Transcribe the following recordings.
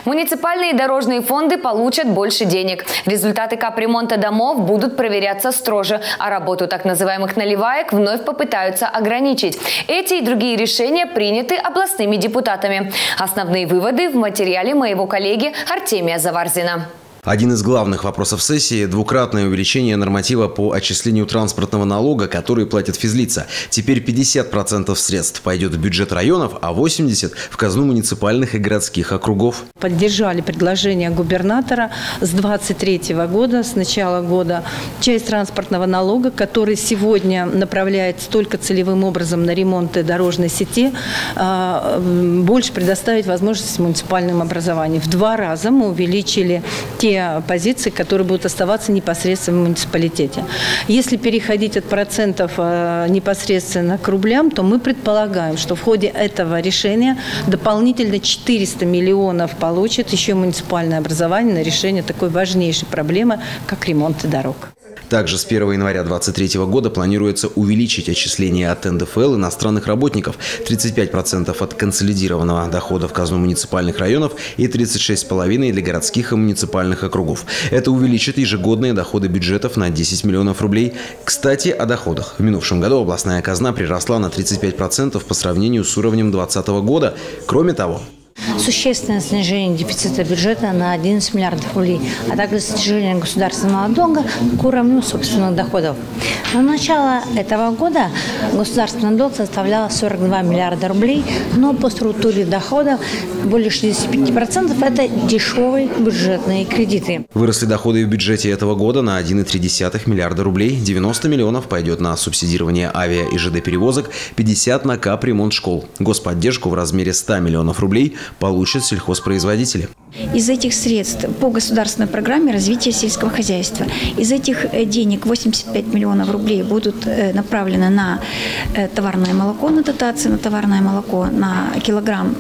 Муниципальные и дорожные фонды получат больше денег. Результаты капремонта домов будут проверяться строже, а работу так называемых наливаек вновь попытаются ограничить. Эти и другие решения приняты областными депутатами. Основные выводы в материале моего коллеги Артемия Заварзина. Один из главных вопросов сессии – двукратное увеличение норматива по отчислению транспортного налога, который платят физлица. Теперь 50% средств пойдет в бюджет районов, а 80% – в казну муниципальных и городских округов. Поддержали предложение губернатора с 2023 года, с начала года, часть транспортного налога, который сегодня направляется только целевым образом на ремонт дорожной сети, больше предоставить возможность муниципальным образованиям. В 2 раза мы увеличили те позиции, которые будут оставаться непосредственно в муниципалитете. Если переходить от процентов непосредственно к рублям, то мы предполагаем, что в ходе этого решения дополнительно 400 миллионов получит еще муниципальное образование на решение такой важнейшей проблемы, как ремонт дорог. Также с 1 января 2023 года планируется увеличить отчисления от НДФЛ иностранных работников, 35% от консолидированного дохода в казну муниципальных районов и 36,5% для городских и муниципальных округов. Это увеличит ежегодные доходы бюджетов на 10 миллионов рублей. Кстати, о доходах. В минувшем году областная казна приросла на 35% по сравнению с уровнем 2020 года. Кроме того, существенное снижение дефицита бюджета на 11 миллиардов рублей, а также снижение государственного долга к уровню собственных доходов. На начало этого года государственный долг составлял 42 миллиарда рублей, но по структуре доходов более 65% – это дешевые бюджетные кредиты. Выросли доходы в бюджете этого года на 1,3 миллиарда рублей. 90 миллионов пойдет на субсидирование авиа- и ЖД-перевозок, 50 на капремонт школ. Господдержку в размере 100 миллионов рублей получат сельхозпроизводители. Из этих средств по государственной программе развития сельского хозяйства, из этих денег 85 миллионов рублей будут направлены на товарное молоко, на дотации на товарное молоко, на килограмм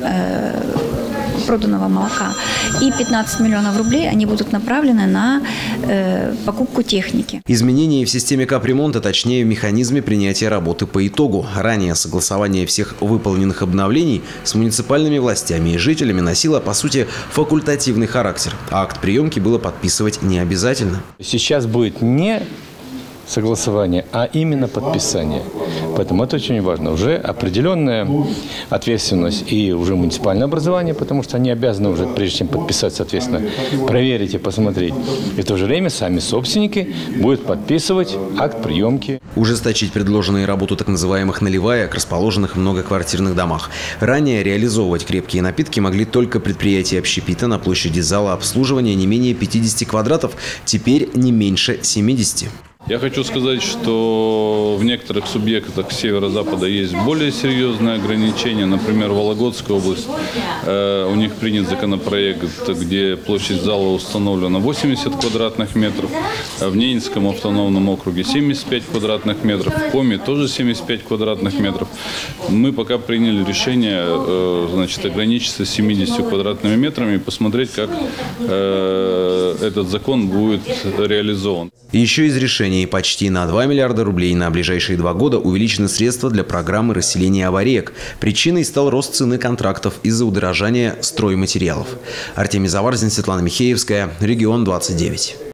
проданного молока. И 15 миллионов рублей они будут направлены на покупку техники. Изменения в системе капремонта, точнее в механизме принятия работы по итогу. Ранее согласование всех выполненных обновлений с муниципальными властями и жителями носило, по сути, факультативный характер. А акт приемки было подписывать не обязательно. Сейчас будет не согласование, а именно подписание. Поэтому это очень важно. Уже определенная ответственность и уже муниципальное образование, потому что они обязаны уже, прежде чем подписать, соответственно, проверить и посмотреть. И в то же время сами собственники будут подписывать акт приемки. Ужесточить предложенные работу так называемых наливаек, расположенных в многоквартирных домах. Ранее реализовывать крепкие напитки могли только предприятия общепита на площади зала обслуживания не менее 50 квадратов, теперь не меньше 70. Я хочу сказать, что в некоторых субъектах северо-запада есть более серьезные ограничения. Например, Вологодская область, у них принят законопроект, где площадь зала установлена 80 квадратных метров. В Ненецком автономном округе 75 квадратных метров. В Коми тоже 75 квадратных метров. Мы пока приняли решение ограничиться 70 квадратными метрами и посмотреть, как этот закон будет реализован. Еще из решений почти на 2 миллиарда рублей на ближайшие 2 года увеличены средства для программы расселения авариек. Причиной стал рост цены контрактов из-за удорожания стройматериалов. Артемий Заварзин, Светлана Михеевская, Регион 29.